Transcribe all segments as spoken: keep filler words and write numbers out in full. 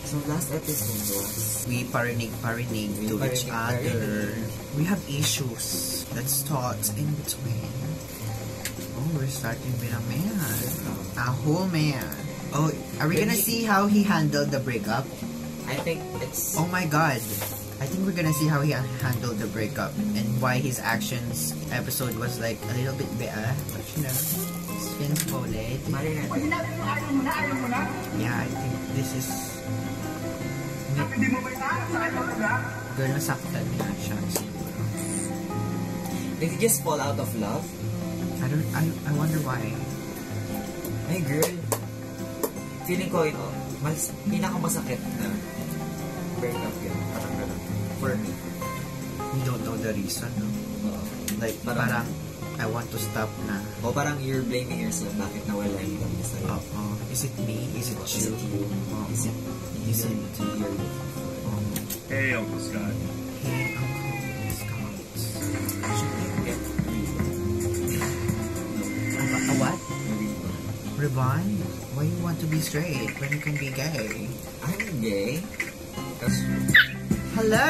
So last episode was we parinig parinig we to each parinig, other. parinig. We have issues. Let's start in between. Oh, we're starting with a man. A whole man. Oh, are we gonna see how he handled the breakup? I think it's... Oh my god. I think we're gonna see how he handled the breakup and why his actions episode was like a little bit better. But you know, spin bullet. Yeah, I think this is... Girl, nasaktan niya siya siguro. Did he just fall out of love? I don't, I, I wonder why. Ay girl, feeling ko ito, mas pinakamasakit na breakup yun. Parang gano'n. For me. We don't know the reason, no? Uh, Like, parang, parang, I want to stop na. O parang you're blaming yourself, bakit nawala yung love niya sa'yo? Oo. Uh, uh, is it me? Is it Is you? it you? Uh, Is it Is it you you're looking for? uh, Hey, Uncle Scott. Hey, Uncle Scott. Should we get A, a what? reborn? Reborn? Why you want to be straight when you can be gay? I'm gay. That's Hello!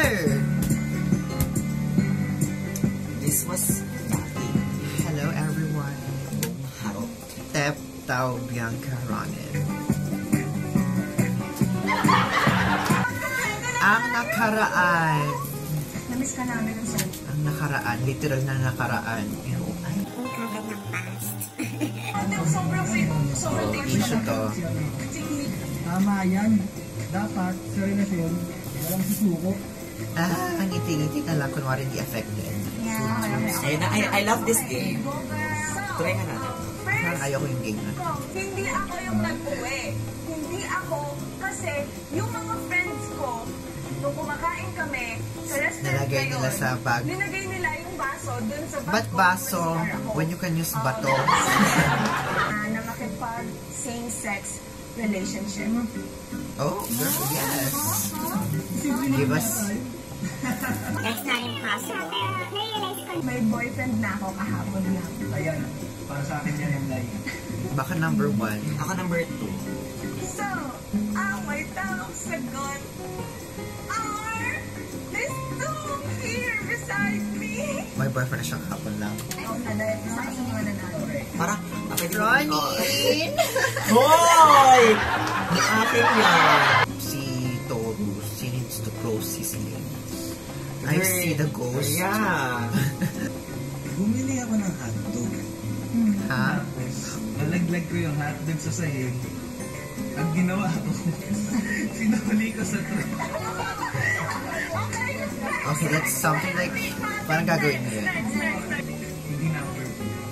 This was Kathy. Hello, everyone. How? Tep Tao Bianca Ronin. Ang nakaraan. Namiss ka namin ng son. Ang nakaraan. Literal na nakaraan. You know, ay, Sobrang sweet. Sobrang oh, issue to. Tama yan. Dapat sa relasyon, walang susuko. Ah, ang ngiti-ngiti na lang. Kunwari di affected. Ayun na, I, I love this game. Try nga natin. Parang ayaw ko yung game na. Hindi ako yung nag-uwi. Hindi ako kasi yung mga friends ko, nung kumakain kami sa restaurant Nalagay ngayon, nila sa bag. Linagay nila yung baso dun sa bag Ba't ko, baso? C R ako. When you can use bato. Ah, na makipag same-sex relationship. Oh, girl, yes. Give us... That's not impossible. May boyfriend na ako kahapon lang. Ayan, para sa akin yan yung line. Baka number one. Ako number two. So, ang may tamang sagot are these two here beside me. May boyfriend na siya kahapon lang. Ako na dahil isa ka sa mga nanalo. Parang, ah, pwede ko- Ronin! Hoy! Ni akin yan. Si Toru, she needs to close his lips. I see the ghost. Yeah. Bumili ako ng hotdog. Ha? Tapos, nalaglag ko yung hotdog sa sahig. Ang ginawa ko, sinuli ko sa truck. Okay, that's something like... Parang gagawin mo yun. Hindi na ako.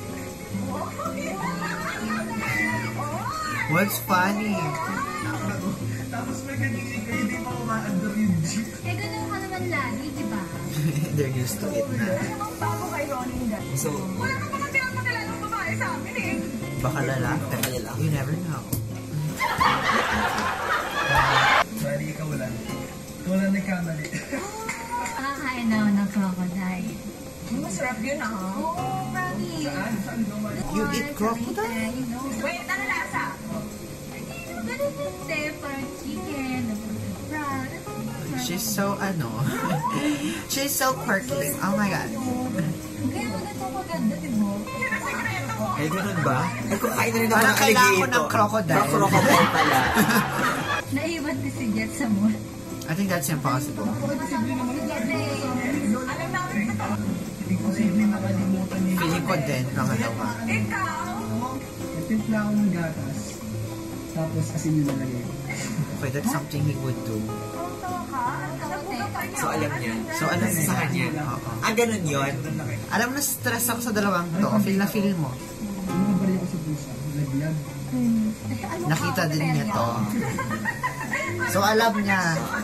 What's funny? Tapos may kagising kayo, hindi pa umaandar yung jeep. Eh, ganun ka naman lagi, di ba? They're used to it na. Ano bang bago kay Ronnie dati? So, Wala ka pa kasi ang magalang babae sa amin eh. Baka lalaki. Baka lalaki. You never know. Bali, ikaw lang. Ikaw lang nagkamali. Nakakain na ako ng crocodile. Masarap yun ah. Oo, promise. Saan? Saan gawa? You eat crocodile? You know. Wait, ano lasa? Ganun din, te. Parang chicken, prawn. She's so, ano... She's so quirky. Oh my God. Kaya maganda maganda, di ba? Yun ang sekreto ko. ay, ganun ba? Ay, kumain na rin ako Parang ng kailangan ko alligator. ng crocodile. Ng crocodile pala. Naiwan ko si Jet sa moon. I think that's impossible. Alam namin na to. Hindi ko simple nakalimutan niya. Feeling ko din, pangalawa. Ikaw, Nagtimpla ako ng gatas. Tapos asin yung nalagay. Okay, that's something he would do. tawa ka? Nabuga pa niya. So, alam niya. So, alam niya. Sa kanya. Oo. Ah, ganun yun. Alam na stress ako sa dalawang to. Feel na feel mo. Ano ka bali ako sa bulsa? Laglag. Nakita din niya to. So, alam niya.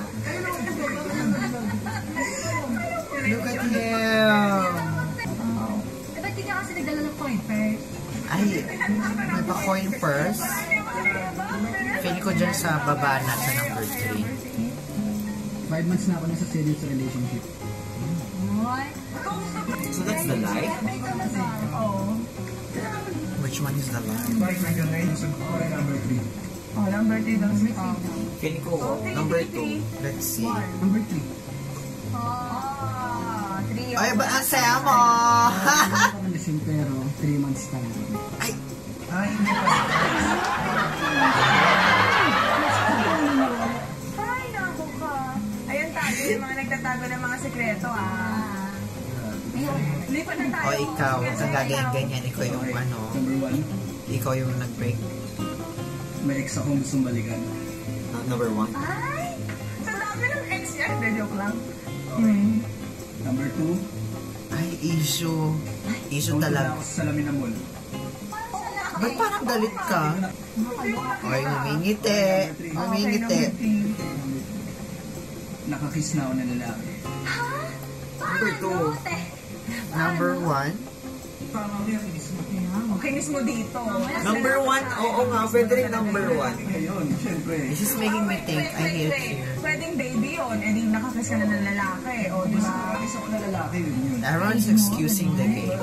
Look at him. Eh, ba't di ka kasi nagdala ng coin first? Ay, may pa-coin purse. Feeling ko dyan sa baba na sa number three. Five months na ako na sa serious relationship. What? So, that's the lie? Oo. Which one is the lie? Bye, hanggang ngayon, sa number three. Oh, number three daw si Pao. Feeling ko, number two. Let's see. Number three. Ah, three. Ay, ba ang saya mo? Ako nalasing pero three months tayo. Ay, Ay, hindi pa. Ay, naku ka. Ayun tayo, yung mga nagtatago ng mga sekreto, ah. Lipat na tayo. o ikaw, ang gaganyan-ganyan, ikaw yung ano, Number one, ikaw yung nag-break. may ex akong gustong balikan. Uh, number one. Ay! Sa dami ng ex niya. Hindi, joke lang. Hmm. Number two, Ay, issue. Issue nung talaga. ako sa salamin ng mall. Ba't parang galit ka? Ay, mamingiti. Mamingiti. Nakakiss na ako ng lalaki. Number two. Number one. Parang ako yung kiss mo. Kinis mo dito. Number one, oo nga, pwede rin number one. Ngayon, syempre. This is making me think I hate you. Pwedeng baby yun. Eh di nakakiss ka na ng lalaki. O, di ba? Nakakiss ako ng lalaki, yun yun. Everyone's excusing the gay.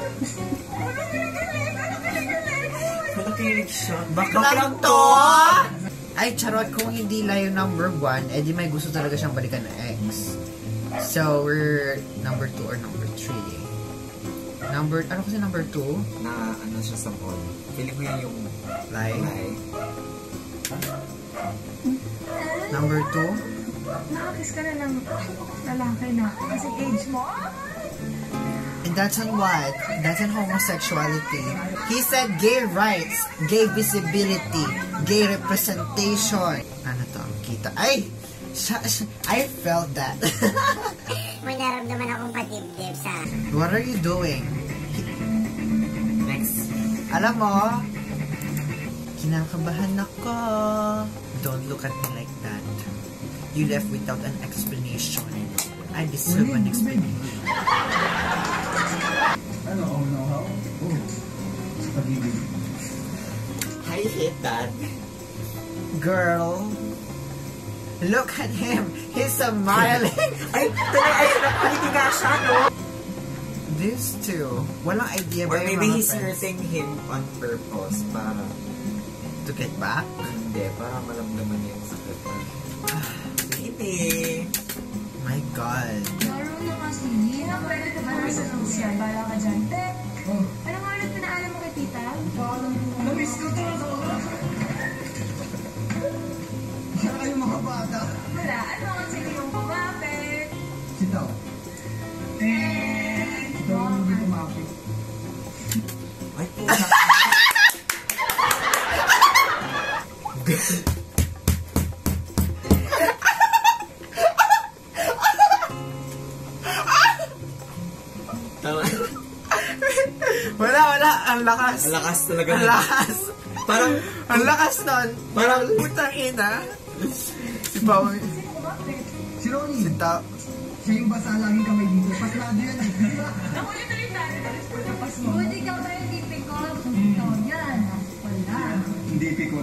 Nakikinig siya. Baklang to! Ay, charot, kung hindi lang yung number one, edi may gusto talaga siyang balikan ng ex. So, we're number two or number three. Number, ano kasi number two? Na ano siya sa mall. Feeling ko yun yung Like, lie. number two? Nakakiss ka na ng lalaki na kasing age mo. And that's on what? That's on homosexuality. He said gay rights, gay visibility, gay representation. Ano to? Kita. Ay! Siya, siya, I felt that. May naramdaman akong patibdib sa... What are you doing? Next. Alam mo, kinakabahan ako. Don't look at me like that. You left without an explanation. I deserve an explanation. Ano, oh no, how? Oh, sa pag-ibig. I hate that. Girl, look at him. He's smiling. Ay, talaga, ay, napaliti nga siya, no? These two, walang idea Or ba yung maybe mga he's friends hurting him on purpose para, to get back? hindi, para malamdaman niya yung sakit na. Baby. My God. Laro na kasi. Hindi na pwede ka para sa social. Bala ka dyan. Tek! Ano nga ulit pinaalam mo kay tita? Namiss ko to! Siya kayo mga bata. Wala. Ano ang sige yung kumapit? Sitaw. Eh, ito yung hindi kumapit. Ay, puta. Tama. Wala, wala. Ang lakas. Ang lakas talaga. Ang lakas. Parang, Ang lakas nun. Parang- putang ina. Si Pao. Si Ronnie, Si Ta. siya yung basa laging kamay dito. Paslado yan. Nakulit ulit tayo. Tapos pagkapas mo. Good, ikaw tayo hindi pikon. Ikaw yan. Wala. Hindi pikon.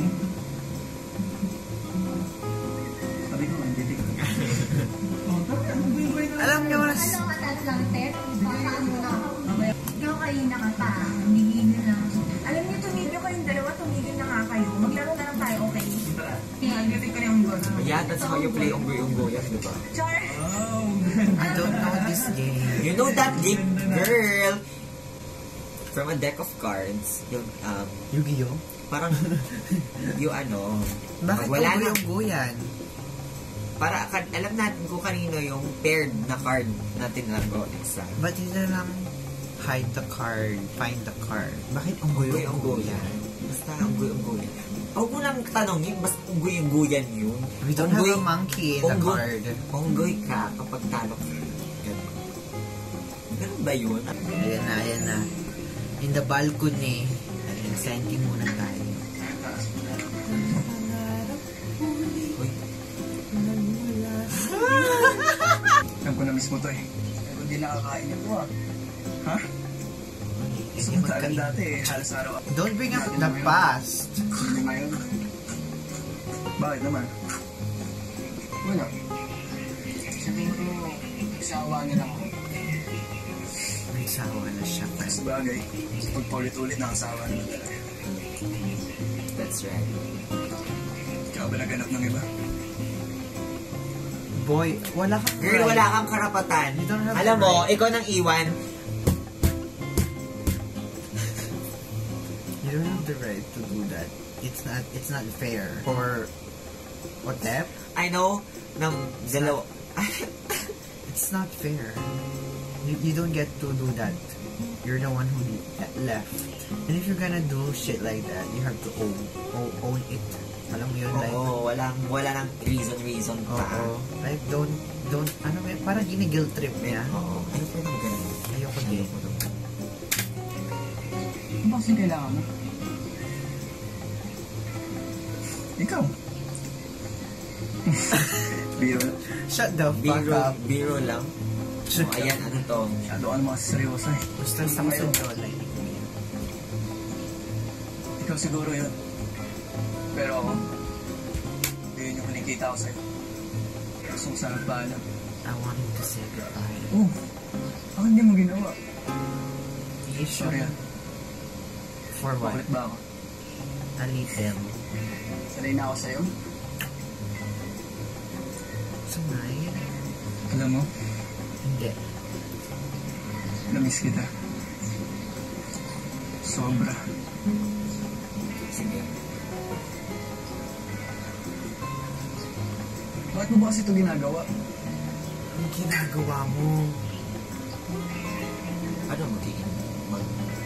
Sabi ko, hindi pikon. Oh, tama. Alam niyo, mas... Ano ka taas lang, Tek? Paano na? Ikaw kanina ka pa. Humingin lang. Alam niyo, tumigil kayong dalawa. Tumigil na nga kayo. Maglaro na lang tayo, okay? Eh, Nag-get ko na yung gano'n. yeah, that's how you play unggoy-unggoy, yan, di ba? Char! Oh, I don't know this game. You know that game, girl? From a deck of cards, yung, um, Yu-Gi-Oh? parang, yung ano, Bakit wala na, unggoy-unggoyan? para, kan, alam natin kung kanino yung paired na card natin na go exam. Ba't hindi na lang hide the card, find the card? Bakit unggoy-unggoyan? Basta unggoy-unggoyan. Huwag mo lang tanongin, basta unggoy-unggoyan yun. We don't have Unggoy- a monkey in the unggoy- card. Unggoy ka kapag talo ka. Ganun. Ganun ba yun? Ayan na, ayan na. In the balcony. Ayan, senti muna tayo. Uy, alam ko na mismo to eh. Pero hindi nakakain ito ah. Ha? Hindi Samantalang magka- dati eh, halos araw. Don't bring up the past. Hindi ngayon. Bakit naman? Wala. Sabihin ko, isawa niya lang ako. May sawa na siya. Sa bagay, pagpaulit-ulit na asawa naman talaga. that's right. ka ba naghanap ng iba? Boy, wala kang Girl, right. wala kang karapatan. You don't have Alam the mo, right. ikaw nang iwan. You don't have the right to do that. It's not it's not fair. For what that? I know, ng dalawa. It's not fair. You, you don't get to do that. You're the one who left. And if you're gonna do shit like that, you have to own, own, own it. Alam mo yun, like, Oo, walang, wala nang reason-reason pa. oo. Like, don't, don't, ano, may- parang gini-guilt trip niya. Oo, ayoko pa naman ganun. Ayoko din. Ano ba kasing kailangan mo? Ikaw. Biro lang. Shut the fuck Biro, up. biro lang. So, ayan, ano to? Masyado ka naman kasi seryoso eh. Gusto sa mga dola, hindi ko yan. Ikaw siguro yun. Pero ako, hindi yun yung kinikita ko sa'yo. Gusto ko sana paalam. I wanted to say goodbye. Oh, ako hindi mo ginawa. You should. Sorry ah. For what? Makulit ba ako? A little. Sanay na ako sa'yo. Sanay? Alam mo, Hindi. namiss kita. Sobra. Sige. Bakit mo ba kasi ito ginagawa? Ang ginagawa mo. Ano magiging? Mag...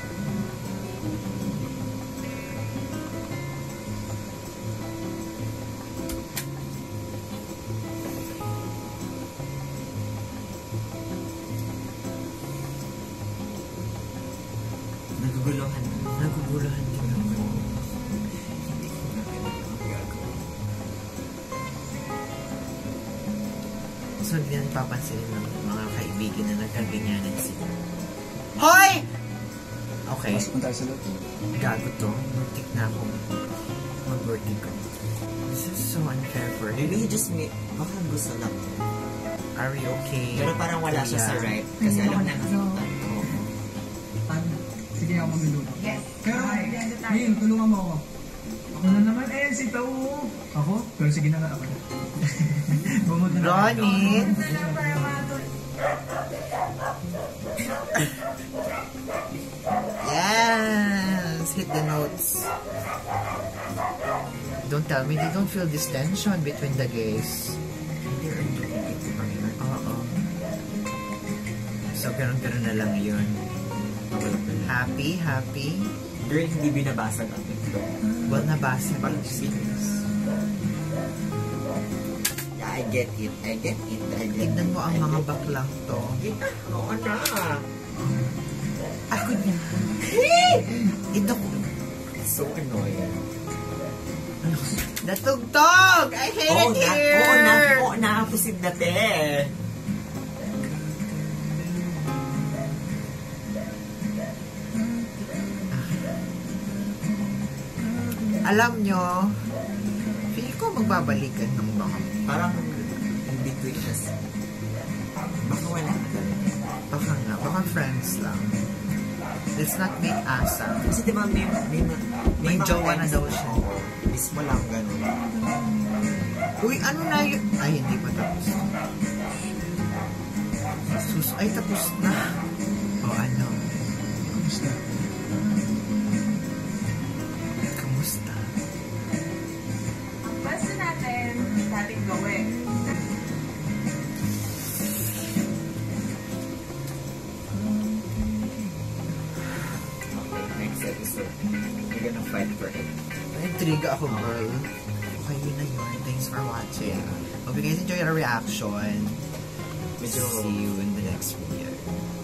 Naguguluhan. Naguguluhan din ako. Hindi ko na kailangan ang gagawin. So, hindi na napapansin ng mga kaibigan na nagkaganyanan sila. Hoy! Okay. Pasok mo tayo sa loob. Gago to. Muntik na akong mag-birthday ko. This is so unfair for Maybe you. you just may... Baka gusto lang. Are we okay? Pero parang wala siya sa Kuya? right. Kasi alam na nasaktan ko. Ano? Sige ako magluluto. Yes. Pero, Maganda tayo. Neil, tulungan mo ako. Ako na naman eh, si Tao. Ako? Pero sige na nga ako na. Bumod na Ronnie! Ano na para matulog? Yes! Hit the notes. Don't tell me they don't feel this tension between the gays. Hindi rin doing it to Panginoon. Oo. So, ganun-ganun na lang yun. Happy, happy. Girl, hindi binabasag ang ito. Well, nabasa Pag din. serious. Yeah, I get it. I get it. I get Tignan it. mo ang I mga get it. baklang to. Kita, oo na. Ako na. Ito ko. So annoying. Natugtog! I hate Oo it na, here! oo na, oo na, pusid na te. Alam nyo, feel ko magbabalikan ng mga Parang in between us. Baka wala na talaga. baka nga, baka friends lang. Let's not make asa. Kasi diba may, may, may, May mga jowa na times daw siya. Mismo lang ganun. Uy, ano na yun? Ay, hindi pa tapos. Sus, ay tapos na. O ano? Kamusta? Kamusta? Ang basta natin, dating gawin. Okay, next episode. We're gonna fight for it. Na-intriga ako, girl. Okay, yun na yun. Thanks for watching. Hope you guys enjoy our reaction. Medyo- See you in the next video.